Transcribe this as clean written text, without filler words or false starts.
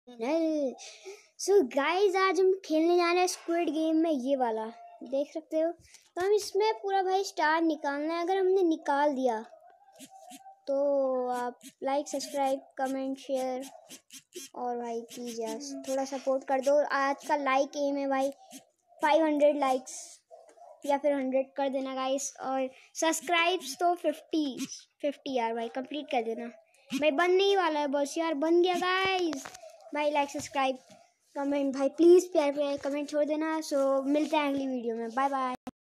So guys आज हम खेलने जा रहे हैं स्क्विड गेम में, ये वाला देख सकते हो। तो हम इसमें पूरा भाई स्टार निकालना है। अगर हमने निकाल दिया तो आप लाइक सब्सक्राइब कमेंट शेयर और भाई प्लीज थोड़ा सपोर्ट कर दो। आज का लाइक एम है भाई 500 लाइक्स या फिर 100 कर देना गाइस। और सब्सक्राइब्स तो 50 यार भाई कंप्लीट कर देना भाई। बनने ही वाला है बस यार, बन गया गाइस भाई। लाइक सब्सक्राइब कमेंट भाई प्लीज़ प्यार प्यार कमेंट छोड़ देना। सो मिलते हैं अगली वीडियो में, बाय बाय।